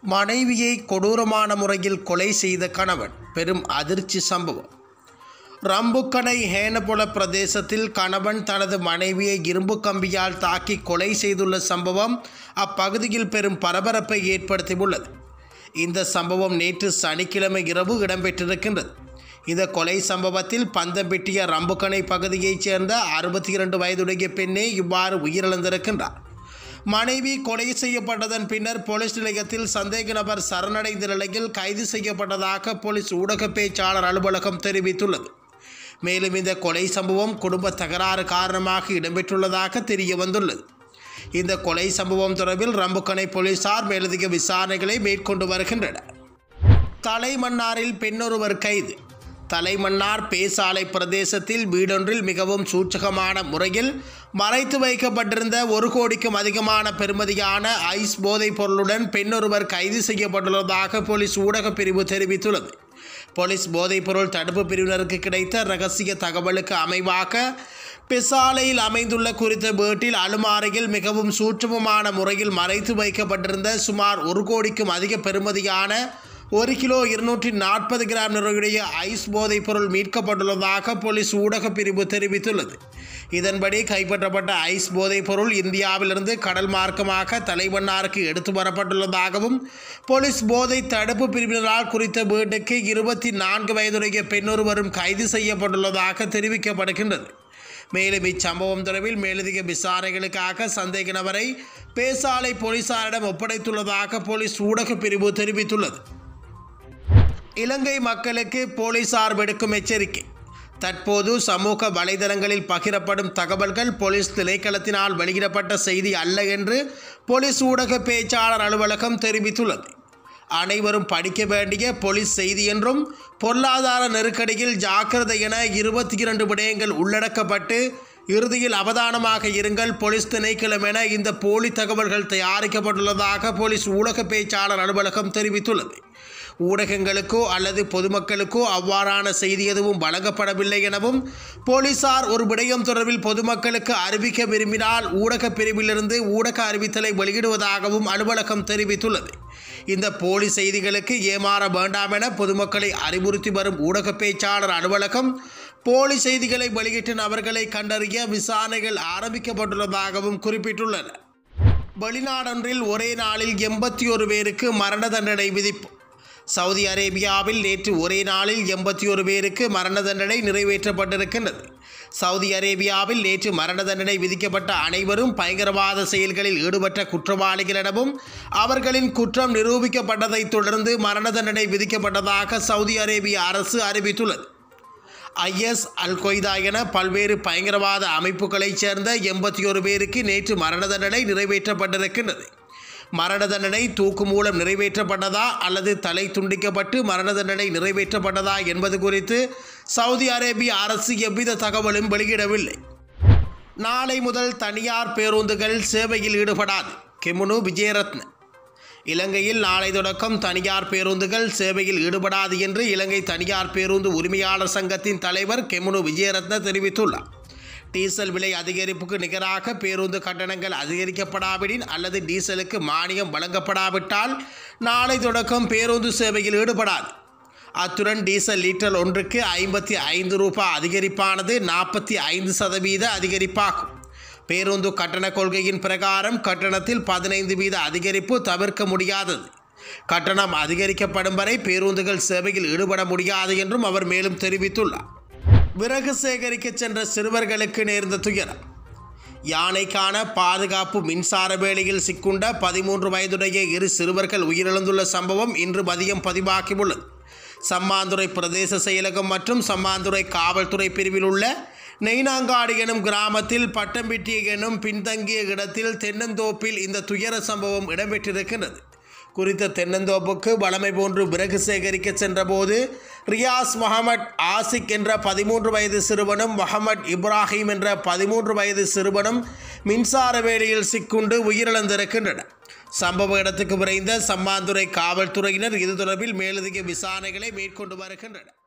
மனைவியை கொடூரமான முறையில் கொலை செய்த கணவன் பெரும் அதிர்ச்சி சம்பவம். ரம்புக்கனை ஹேனபொல பிரதேசத்தில் கணவன் தனது மனைவியை இரும்பு கம்பியால் தாக்கி கொலை செய்துள்ள சம்பவம் அப்பகுதியில் பெரும் பரபரப்பை ஏற்படுத்தியுள்ளது. இந்த சம்பவம் நேற்று சனிக்கிழமை இரவு இடம்பெற்றிருக்கின்றது. இந்த கொலை சம்பவத்தில் பந்தம்பெட்டிய ரம்புக்கனை பகுதியைச் சேர்ந்த 62 வயதுடைய பெண்ணே இவ்வாறு உயிரிழந்திருக்கின்றார். மனைவி கொலை செய்யப்பட்டதன் பின்னர் போலீஸ் நிலையத்தில் சந்தேக நபர் சரணடைந்த நிலையில் கைது செய்யப்பட்டதாக போலீஸ் ஊடக பேச்சாளர் அலுவலகம் தெரிவித்துள்ளது. மேலும் இந்த கொலை சம்பவம் குடும்ப தகராறு காரணமாக இடம்பெற்றுள்ளதாக தெரிய வந்துள்ளது. இந்த கொலை சம்பவம் தொடர்பில் ரம்புக்கனை போலீசார் மேலதிக விசாரணைகளை மேற்கொண்டு வருகின்றனர். தலைமன்னாரில் பெண்ணொருவர் கைது. தலைமன்னார் பேசாலை பிரதேசத்தில் வீடொன்றில் மிகவும் சூட்சகமான முறையில் மறைத்து வைக்கப்பட்டிருந்த 1 கோடிக்கும் அதிகமான பெறுமதியான ஐஸ் போதைப் பொருளுடன் பெண்ணொருவர் கைது செய்யப்பட்டுள்ளதாக போலீஸ் ஊடகப் பிரிவு தெரிவித்துள்ளது. போலீஸ் போதைப்பொருள் தடுப்பு பிரிவினருக்கு கிடைத்த இரகசிய தகவலுக்கு அமைவாக பெசாலையில் அமைந்துள்ள குறித்த வீட்டில் அலுமாரியில் மிகவும் சூட்சமமான முறையில் மறைத்து வைக்கப்பட்டிருந்த சுமார் 1 கோடிக்கும் அதிக பெறுமதியான 1 கிலோ 240 கிராம் நிறையுடைய ஐஸ் போதைப் பொருள் மீட்கப்பட்டுள்ளதாக போலீஸ் ஊடகப் பிரிவு தெரிவித்துள்ளது. இதன்படி கைப்பற்றப்பட்ட ஐஸ் போதைப் பொருள் இந்தியாவிலிருந்து கடல் மார்க்கமாக தலைமன்னாருக்கு எடுத்து வரப்பட்டுள்ளதாகவும் போலீஸ் போதை தடுப்பு பிரிவினரால் குறித்த வீட்டுக்கு 24 வயதுடைய பெண்ணொருவரும் கைது செய்யப்பட்டுள்ளதாக தெரிவிக்கப்படுகின்றது. மேலும் இச்சம்பவம் தொடர்பில் மேலதிக விசாரணைகளுக்காக சந்தேக நபரை பேசாலை போலீசாரிடம் ஒப்படைத்துள்ளதாக போலீஸ் ஊடகப் பிரிவு தெரிவித்துள்ளது. இலங்கை மக்களுக்கு போலீசார் விடுக்கும் எச்சரிக்கை. தற்போது சமூக வலைதளங்களில் பகிரப்படும் தகவல்கள் போலீஸ் திணைக்களத்தினால் வெளியிடப்பட்ட செய்தி அல்ல என்று போலீஸ் ஊடக பேச்சாளர் அலுவலகம் தெரிவித்துள்ளது. அனைவரும் படிக்க வேண்டிய போலீஸ் செய்தி என்றும் பொருளாதார நெருக்கடியில் ஜாக்கிரதை என 22 விடயங்கள் உள்ளடக்கப்பட்டு இறுதியில் அவதானமாக இருங்கள் போலீஸ் திணைக்களம் என இந்த போலி தகவல்கள் தயாரிக்கப்பட்டுள்ளதாக போலீஸ் ஊடக பேச்சாளர் அலுவலகம் தெரிவித்துள்ளது. ஊடகங்களுக்கோ அல்லது பொதுமக்களுக்கோ அவ்வாறான செய்தி எதுவும் வழங்கப்படவில்லை எனவும் போலீசார் ஒரு விடயம் தொடர்பில் பொதுமக்களுக்கு அறிவிக்க விரும்பினால் ஊடக பிரிவிலிருந்து ஊடக அறிவித்தலை வெளியிடுவதாகவும் அலுவலகம் தெரிவித்துள்ளது. இந்த போலி செய்திகளுக்கு ஏமாற வேண்டாம் என பொதுமக்களை அறிவுறுத்தி வரும் ஊடக பேச்சாளர் அலுவலகம் போலி செய்திகளை வெளியிட்ட நபர்களை கண்டறிய விசாரணைகள் ஆரம்பிக்கப்பட்டுள்ளதாகவும் குறிப்பிட்டுள்ளனர். வெளிநாடொன்றில் ஒரே நாளில் 81 பேருக்கு மரண தண்டனை விதிப்பு. சவுதி அரேபியாவில் நேற்று ஒரே நாளில் 81 பேருக்கு மரண தண்டனை நிறைவேற்றப்பட்டிருக்கின்றது. சவுதி அரேபியாவில் நேற்று மரண தண்டனை விதிக்கப்பட்ட அனைவரும் பயங்கரவாத செயல்களில் ஈடுபட்ட குற்றவாளிகள் எனவும் அவர்களின் குற்றம் நிரூபிக்கப்பட்டதைத் தொடர்ந்து மரண தண்டனை விதிக்கப்பட்டதாக சவுதி அரேபிய அரசு அறிவித்துள்ளது. IS அல் கொய்தா என பல்வேறு பயங்கரவாத அமைப்புகளைச் சேர்ந்த 81 பேருக்கு நேற்று மரண தண்டனை நிறைவேற்றப்பட்டிருக்கின்றது. மரண தண்டனை தூக்கு மூலம் நிறைவேற்றப்பட்டதா அல்லது தலை துண்டிக்கப்பட்டு மரண தண்டனை நிறைவேற்றப்பட்டதா என்பது குறித்து சவுதி அரேபிய அரசு எவ்வித தகவலும் வெளியிடவில்லை. நாளை முதல் தனியார் பேருந்துகள் சேவையில் ஈடுபடாது. கெமுனு விஜயரத்ன. இலங்கையில் நாளை தொடக்கம் தனியார் பேருந்துகள் சேவையில் ஈடுபடாது என்று இலங்கை தனியார் பேருந்து உரிமையாளர் சங்கத்தின் தலைவர் கெமுனு விஜயரத்ன தெரிவித்துள்ளார். டீசல் விலை அதிகரிப்புக்கு நிகராக பேருந்து கட்டணங்கள் அதிகரிக்கப்படாவிடின் அல்லது டீசலுக்கு மானியம் வழங்கப்படாவிட்டால் நாளை தொடக்கம் பேருந்து சேவையில் ஈடுபடாது. அத்துடன் டீசல் லீட்டர் ஒன்றுக்கு 55 ரூபாய் அதிகரிப்பானது 45% அதிகரிப்பாகும். பேருந்து கட்டண கொள்கையின் பிரகாரம் கட்டணத்தில் 15% அதிகரிப்பு தவிர்க்க முடியாதது. கட்டணம் அதிகரிக்கப்படும் வரை பேருந்துகள் சேவையில் ஈடுபட முடியாது என்றும் அவர் மேலும் தெரிவித்துள்ளார். விறகு சேகரிக்க சென்ற சிறுவர்களுக்கு நேர்ந்த துயரம். யானைக்கான பாதுகாப்பு மின்சார வேலியில் சிக்குண்ட 13 வயதுடைய 2 சிறுவர்கள் உயிரிழந்துள்ள சம்பவம் இன்று மதியம் பதிவாகியுள்ளது. சம்மாந்துறை பிரதேச செயலகம் மற்றும் சம்மாந்துறை காவல்துறை பிரிவில் உள்ள நெய்னாங்காடு எனும் கிராமத்தில் பட்டம்பிட்டிய எனும் பின்தங்கிய இடத்தில் தென்னந்தோப்பில் இந்த துயர சம்பவம் இடம்பெற்றிருக்கின்றது. குறித்த தென்னந்தோப்புக்கு வழமை போன்று விறகு சேகரிக்க சென்றபோது ரியாஸ் முகமட் ஆசிக் என்ற 13 வயது சிறுவனும் முகமட் இப்ராஹிம் என்ற 13 வயது சிறுவனும் மின்சார வேலியில் சிக்குண்டு உயிரிழந்திருக்கின்றனர். சம்பவ இடத்துக்கு விரைந்த சம்மாந்துறை காவல்துறையினர் இது தொடர்பில் மேலதிக விசாரணைகளை மேற்கொண்டு வருகின்றனர்.